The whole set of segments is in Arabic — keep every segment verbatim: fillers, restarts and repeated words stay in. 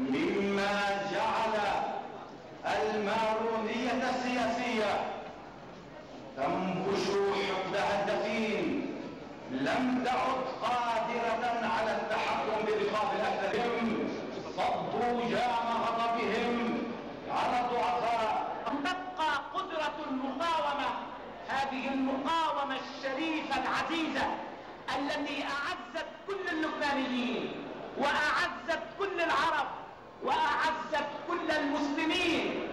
مما جعل المارونية السياسية تنبش حقدها الدفين لم تعد قادرة على التحكم برقاب الأكثرهم، صدوا جام غضبهم على الضعفاء. تبقى قدرة المقاومة، هذه المقاومة الشريفة العزيزة التي أعزت كل اللبنانيين وأعزت كل العرب وأعزت كل المسلمين.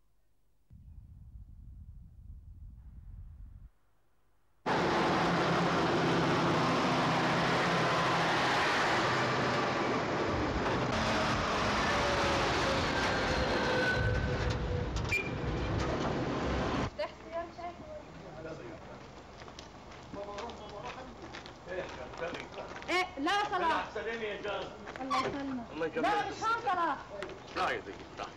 ايه لا صلاح. سلامي يا جاز. الله يسلمك. لا مش هون صلاح. لا يا ضيق لا.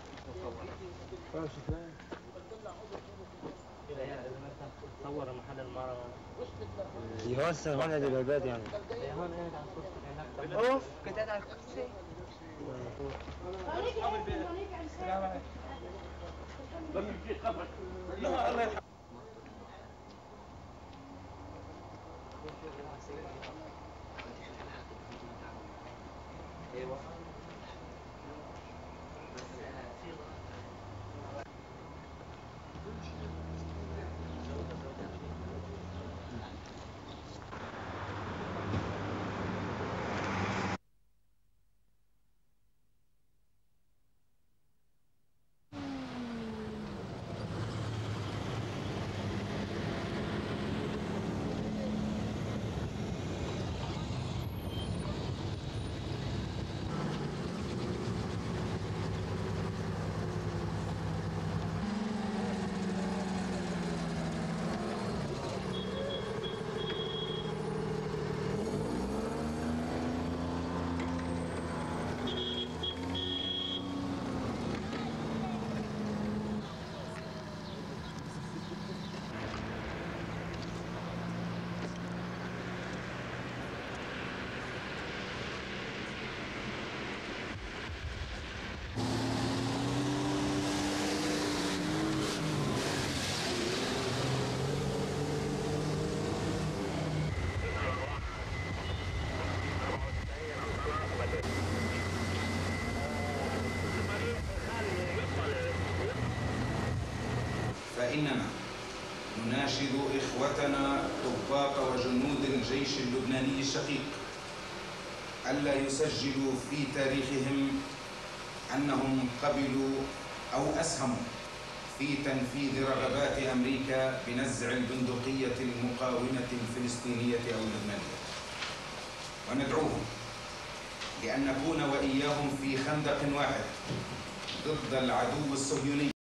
تصور محل المرة يوسع واحد البلد يعني. اوف كنت قاعد على الكرسي. السلام عليكم. ضل في قبرك. لا الله يرحمه. ايوه فإننا نناشد إخوتنا طباق وجنود الجيش اللبناني الشقيق ألا يسجلوا في تاريخهم أنهم قبلوا أو أسهموا في تنفيذ رغبات أمريكا بنزع البندقية المقاومة الفلسطينية أو اللبنانية، وندعوهم لأن نكون وإياهم في خندق واحد ضد العدو الصهيوني.